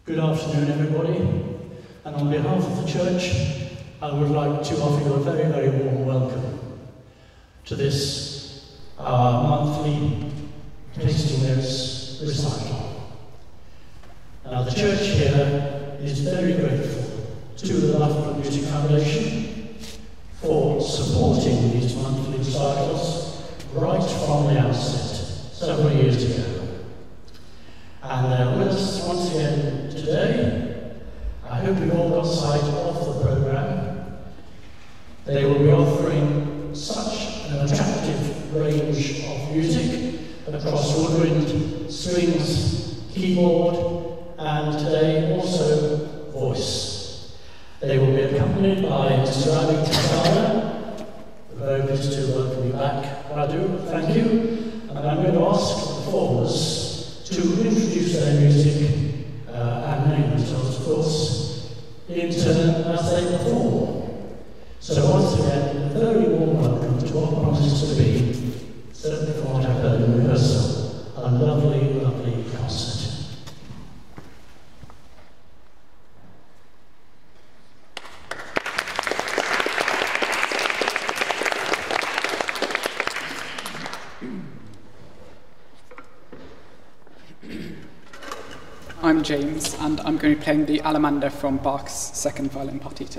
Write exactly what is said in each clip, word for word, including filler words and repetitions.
Good afternoon, everybody, and on behalf of the church, I would like to offer you a very, very warm welcome to this, our monthly tasting notes recital. Now, the church here is very grateful to the Loughborough Music Foundation for supporting these monthly recitals right from the outset, several years ago. And they're with us once again today. I hope you've all got sight of the programme. They will be offering such an attractive range of music across woodwind, strings, keyboard, and today also voice. They will be accompanied by Radu Prisada. The hope is to welcome you back, Radu, thank you. And I'm going to ask the performers to introduce their music uh, and name themselves, of course, in turn as they perform. So once again, a very warm welcome to what promises to be, certainly from what I've heard in rehearsal, a lovely, lovely concert. I'm James, and I'm going to be playing the Allemande from Bach's second violin Partita.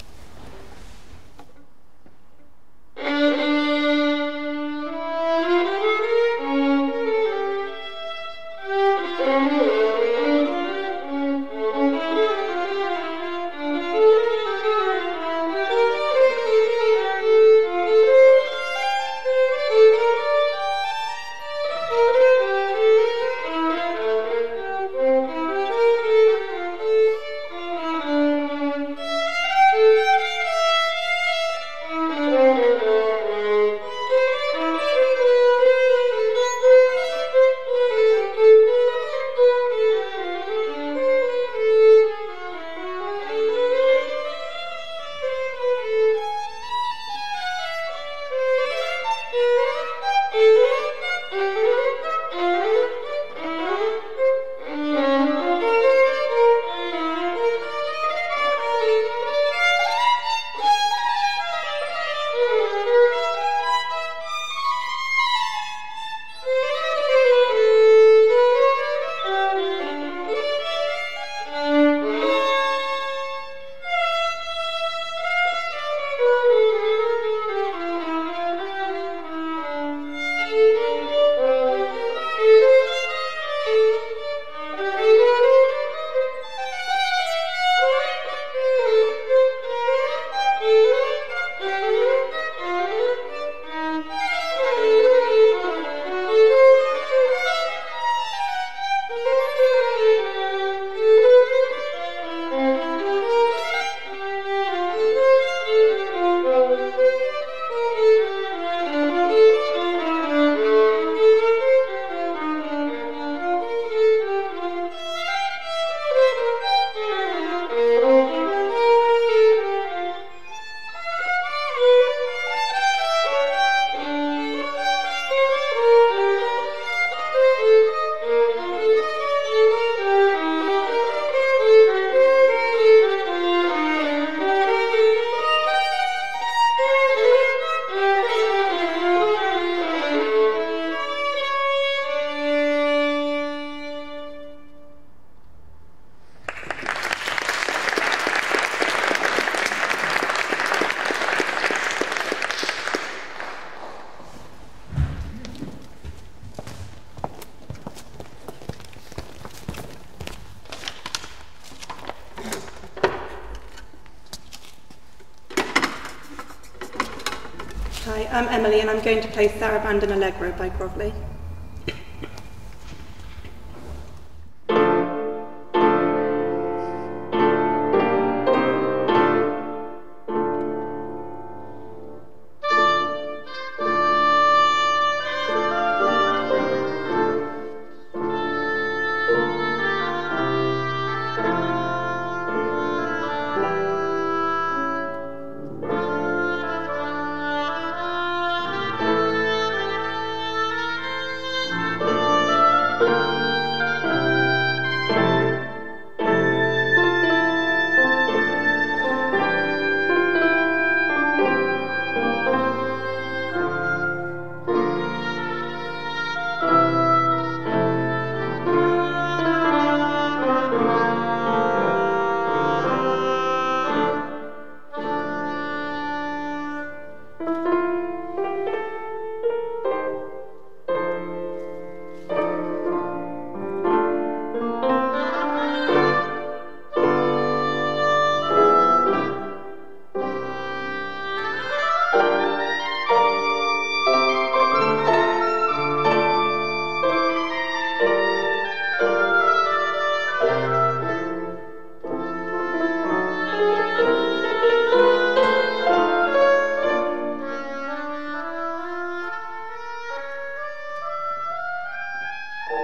Hi, I'm Emily and I'm going to play Sarabande and Allegro by Grovely.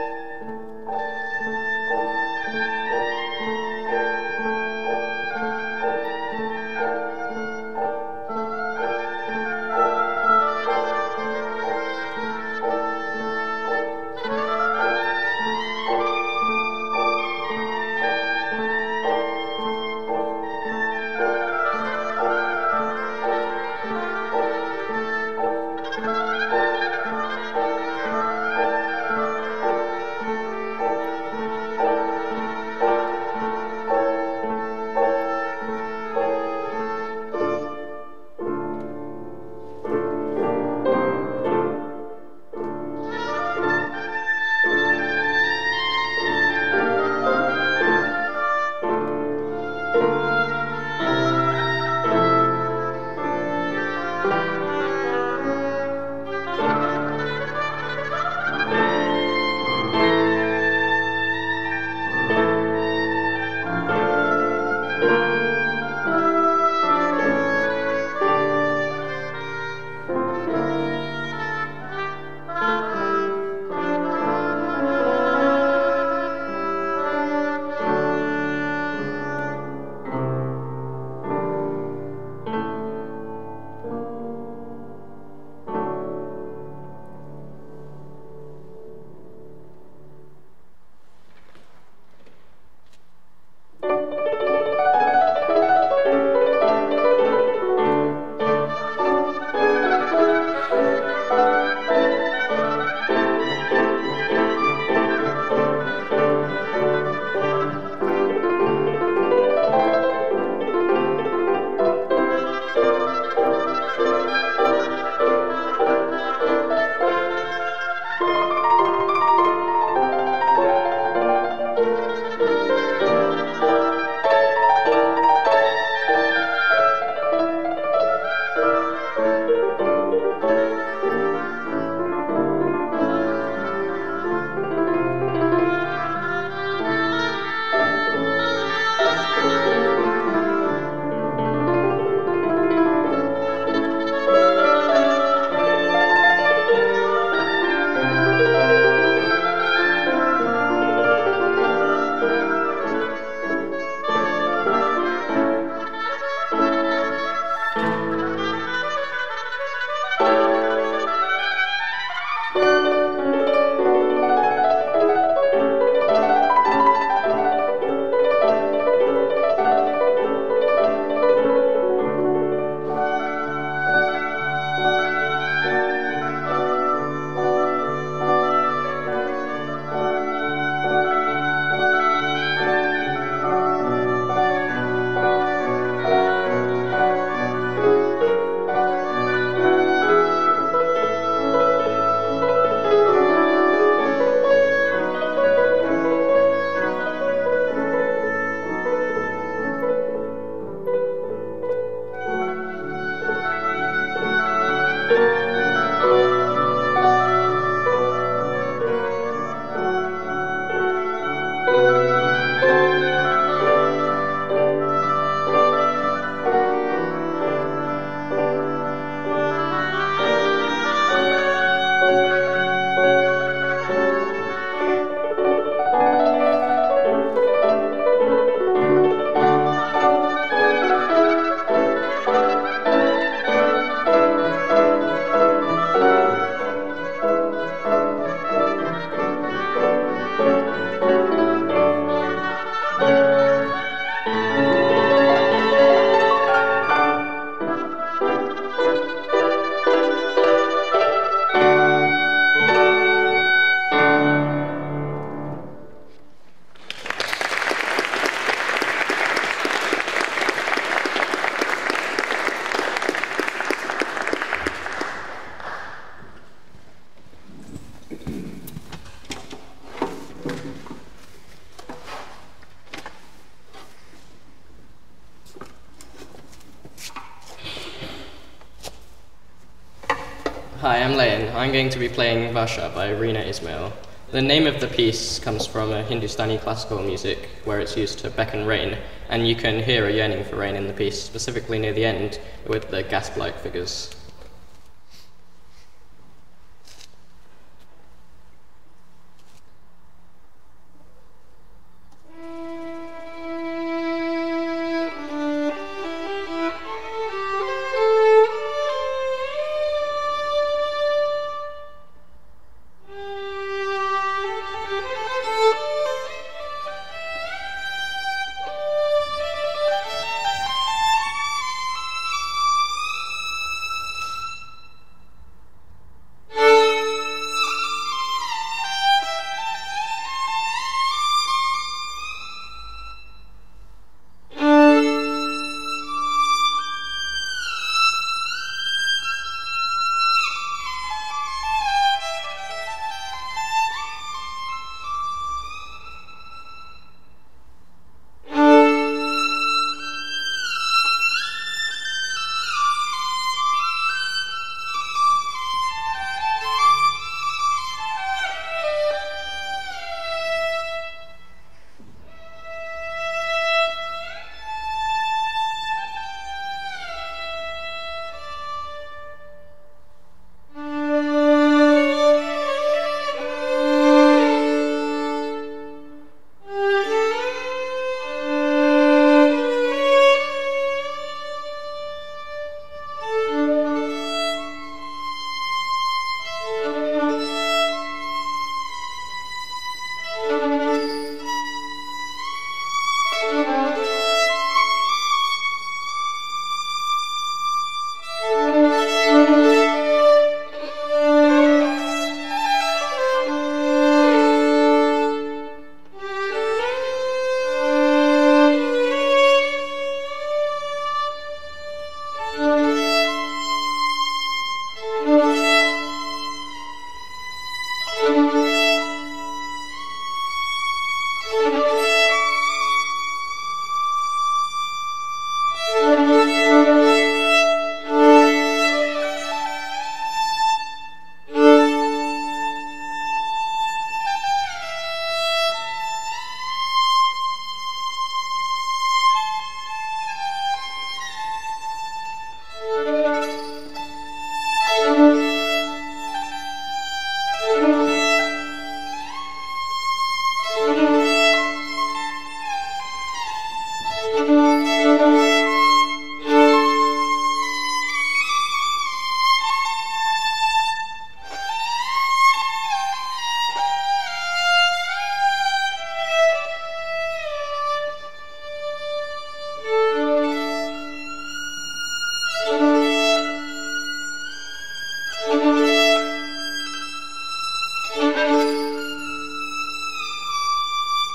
Hi, I'm Layan. I'm going to be playing Varsha by Rina Ismail. The name of the piece comes from a Hindustani classical music where it's used to beckon rain, and you can hear a yearning for rain in the piece, specifically near the end with the gasp-like figures.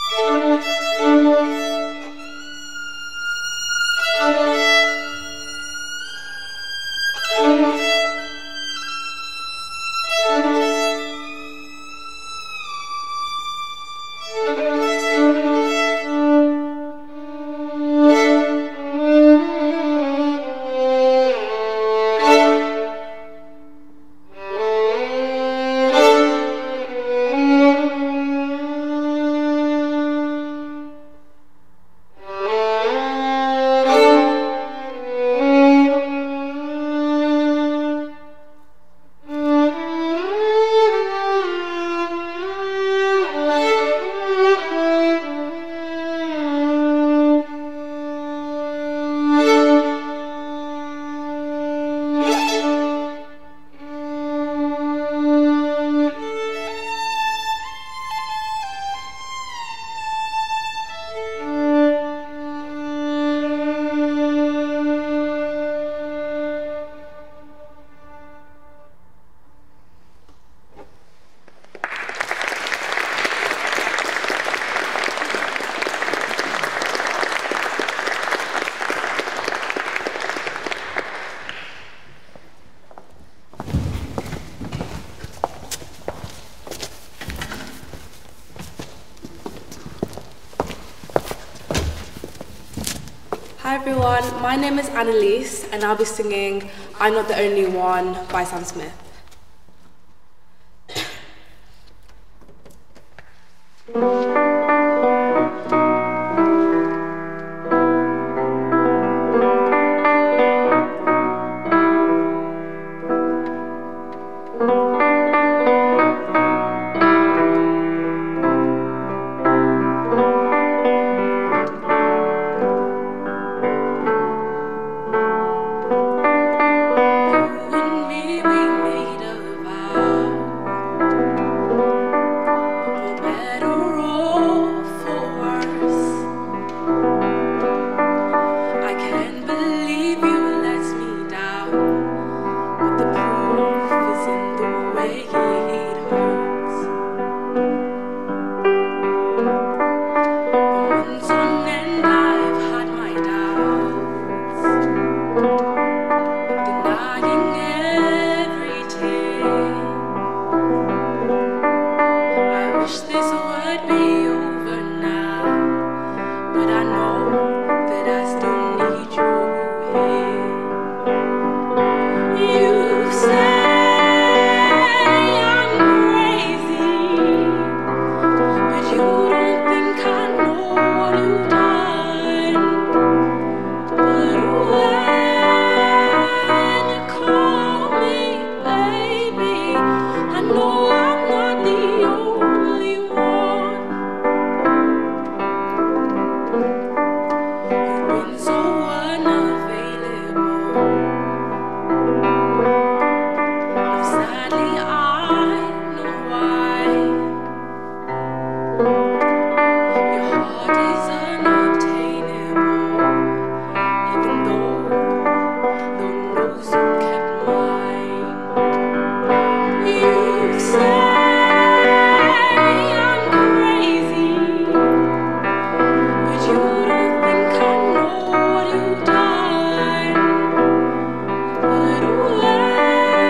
Hi everyone, my name is Anelise and I'll be singing I'm Not the Only One by Sam Smith.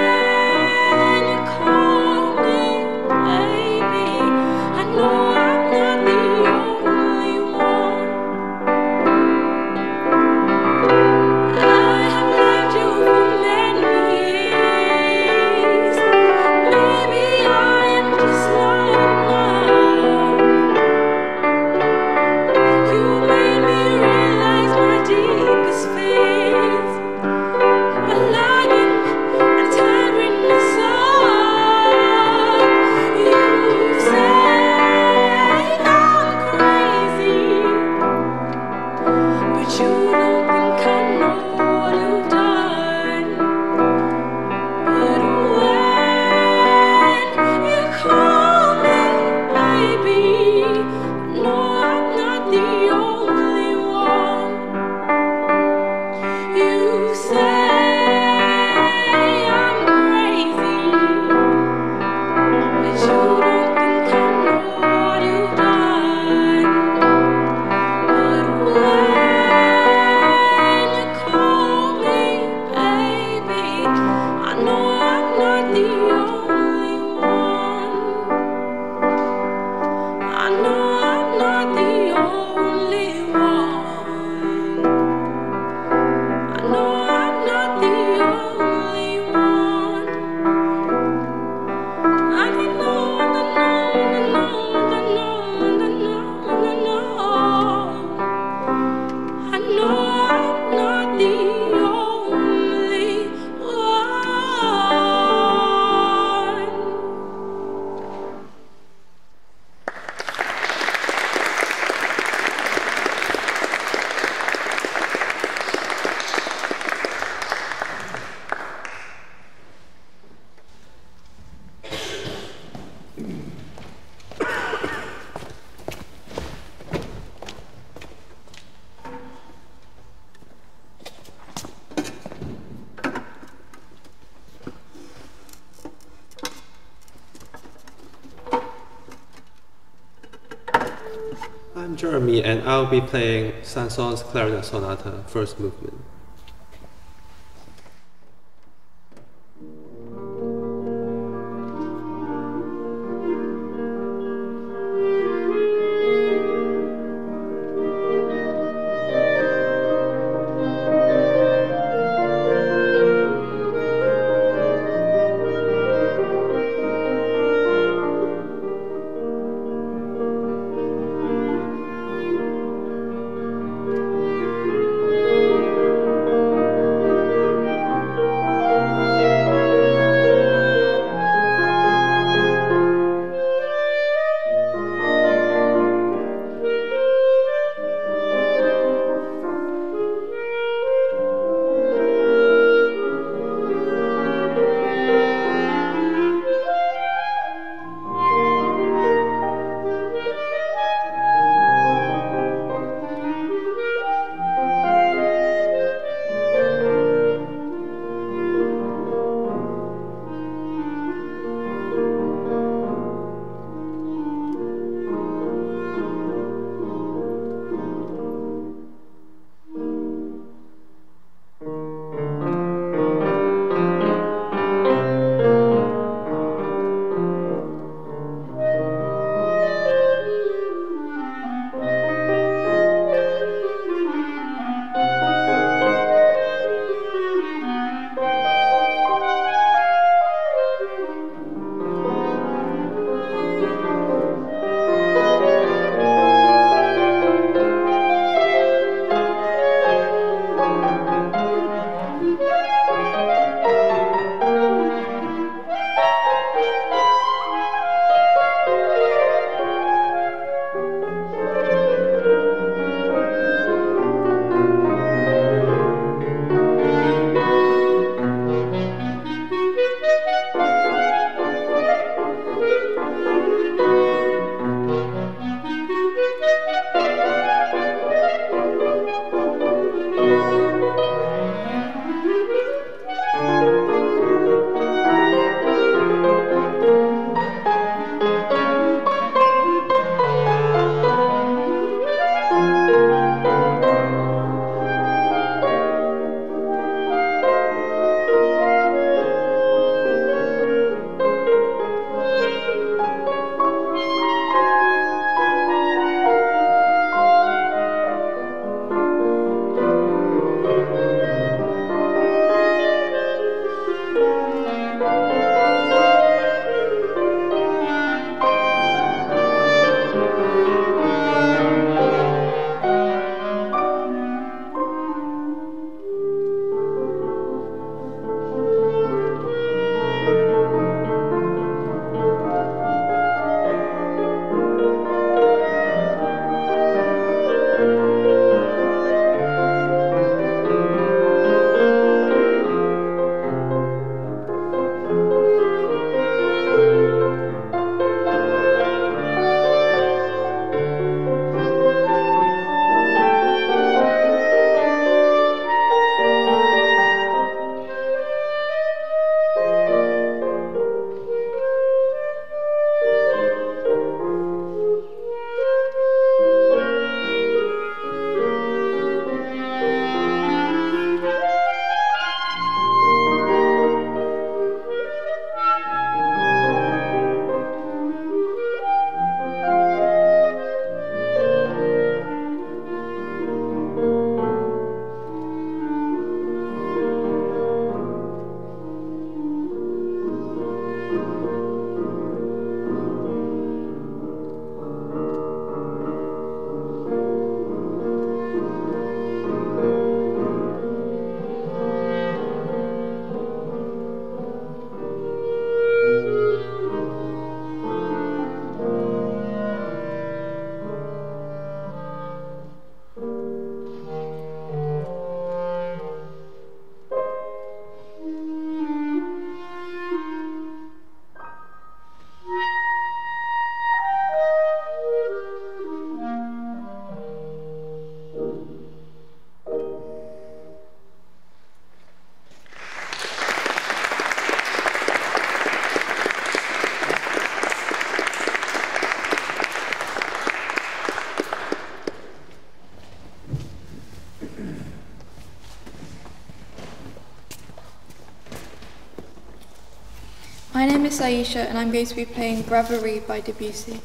I know I'm I'm Jeremy, and I'll be playing Saint-Saëns Clarinet Sonata, first movement. Thank name is Sai-Isha and I'm going to be playing Rêverie by Debussy.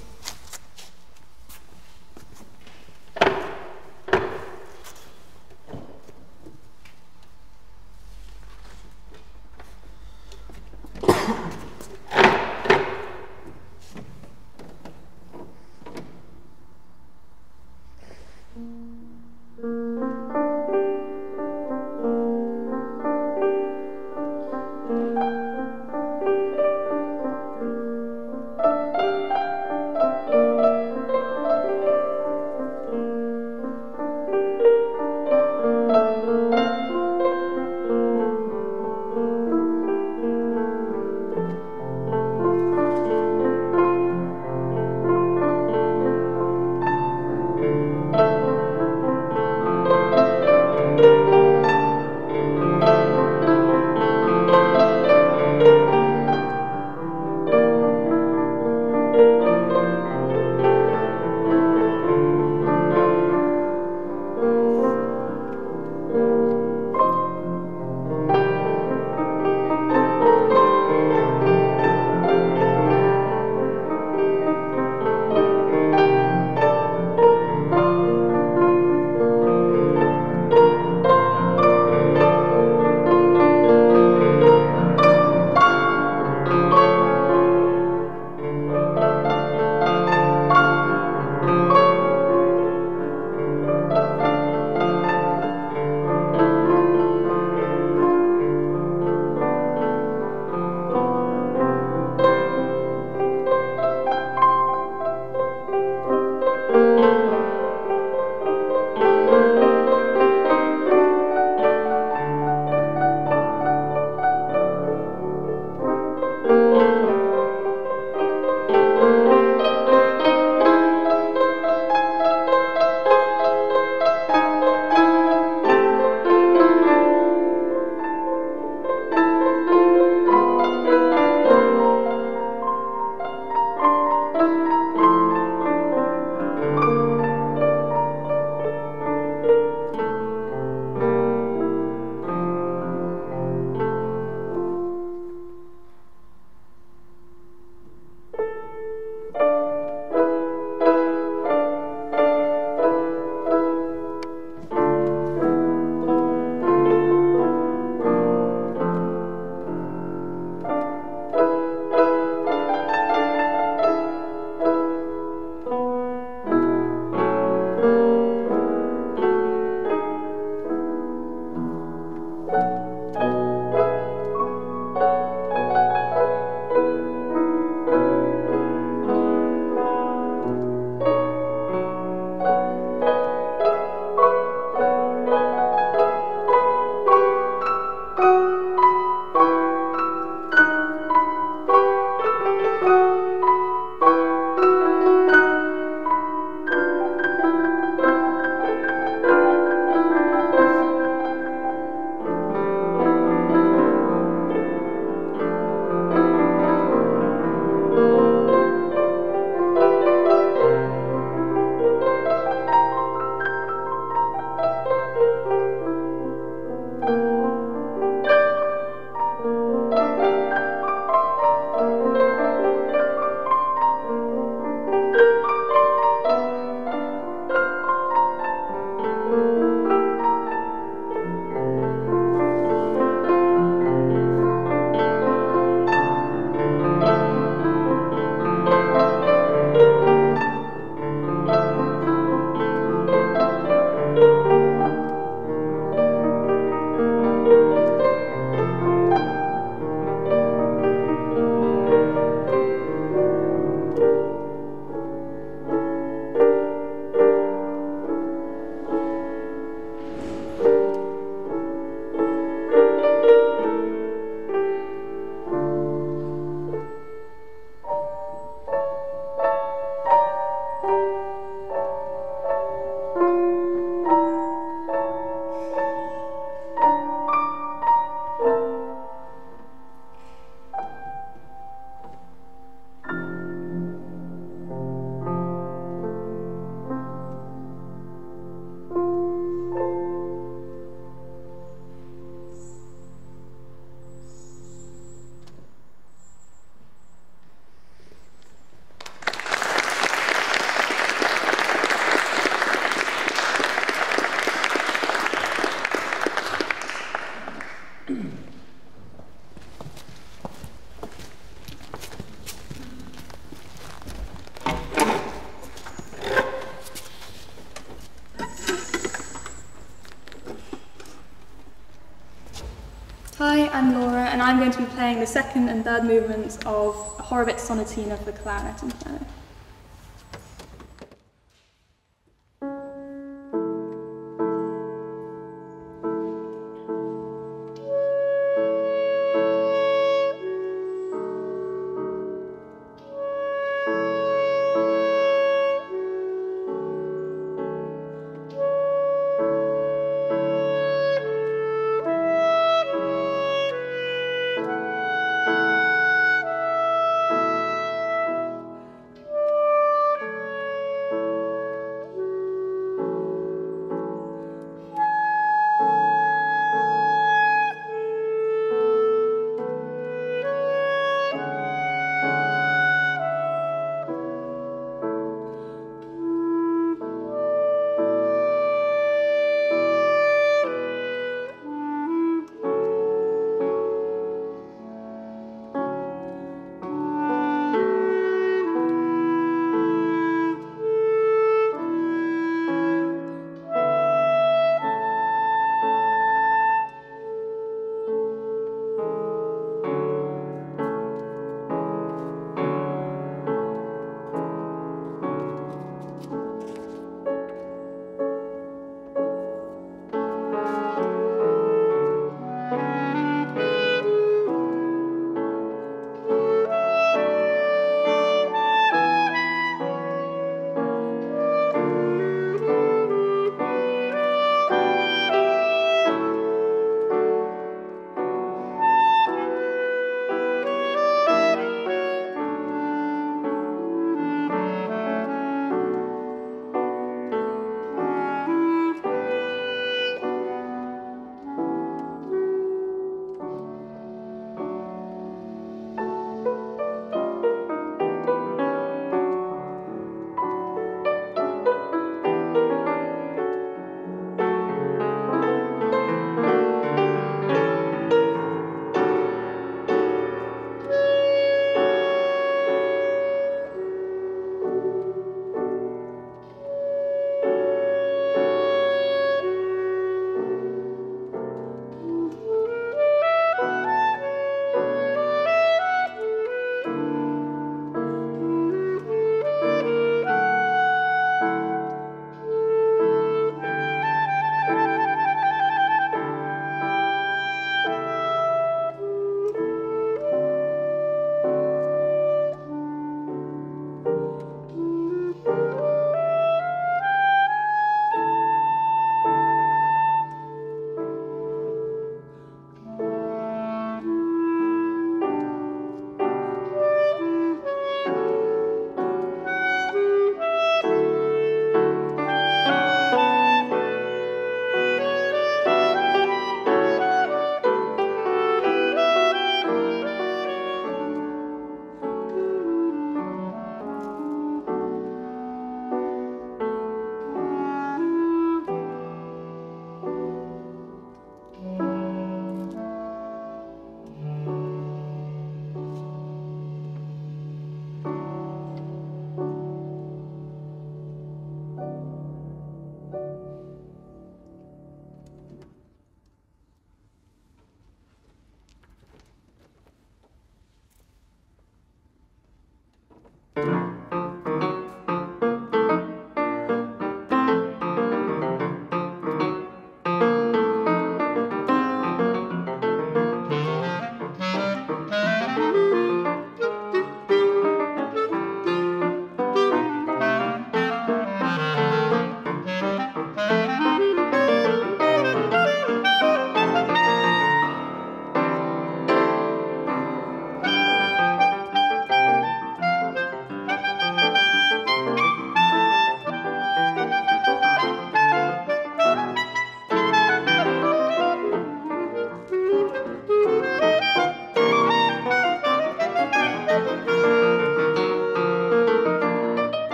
and Laura, and I'm going to be playing the second and third movements of Horovitz Sonatina for clarinet and piano.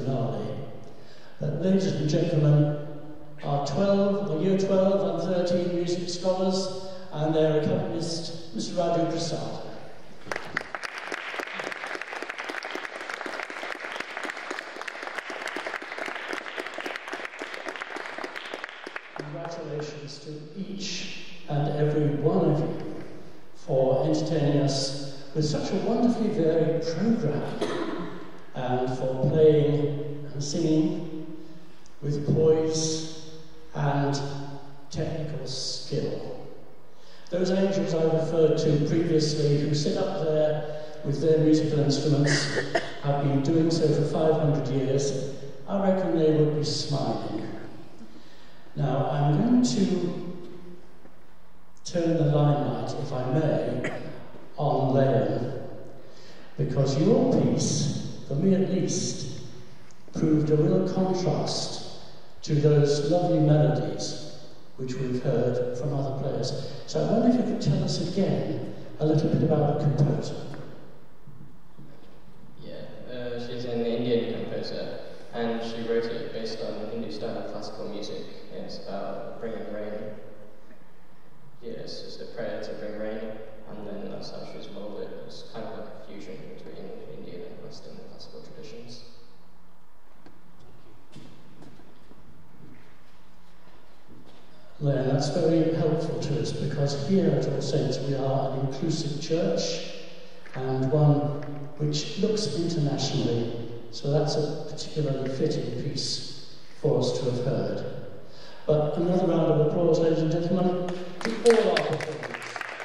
finale. But ladies and gentlemen, our twelve, our year twelve and thirteen music scholars and their accompanist, Mister Radu Prisada. Congratulations to each and every one of you for entertaining us with such a wonderfully varied programme and for playing and singing with poise and technical skill. Those angels I referred to previously who sit up there with their musical instruments have been doing so for five hundred years. I reckon they would be smiling. Now, I'm going to turn the limelight, if I may, on Layan, because your piece, for me at least, proved a real contrast to those lovely melodies which we've heard from other players. So I wonder if you could tell us again a little bit about the composer. Yeah, uh, she's an Indian composer, and she wrote it based on Hindustani classical music. It's about bringing rain. Yeah, it's just a prayer to bring rain, and then that's how she's molded it. It's kind of like a fusion between Indian and Western classical traditions. Layan, that's very helpful to us because here at All Saints we are an inclusive church and one which looks internationally, so that's a particularly fitting piece for us to have heard. But another round of applause, ladies and gentlemen, to all our performers.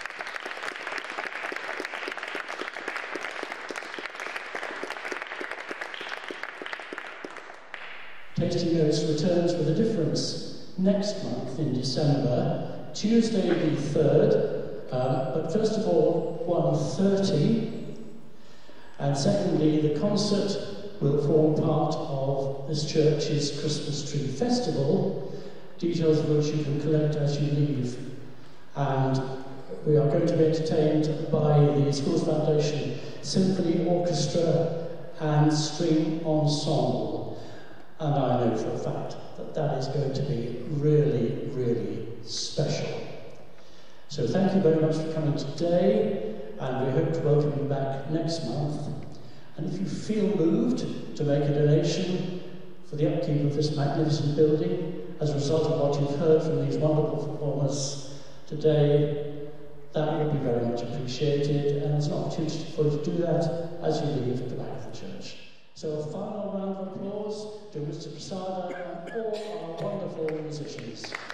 Tasting Notes returns with a difference next month in December, Tuesday the third, um, but first of all, one thirty, and secondly, the concert will form part of this church's Christmas Tree Festival, details of which you can collect as you leave. And we are going to be entertained by the Schools Foundation Symphony Orchestra and String Ensemble. And I know for a fact that that is going to be really, really special. So thank you very much for coming today, and we hope to welcome you back next month. And if you feel moved to make a donation for the upkeep of this magnificent building, as a result of what you've heard from these wonderful performers today, that would be very much appreciated, and there's an opportunity for you to do that as you leave at the back of the church. So a final round of applause to Mister Prisada and all our wonderful musicians.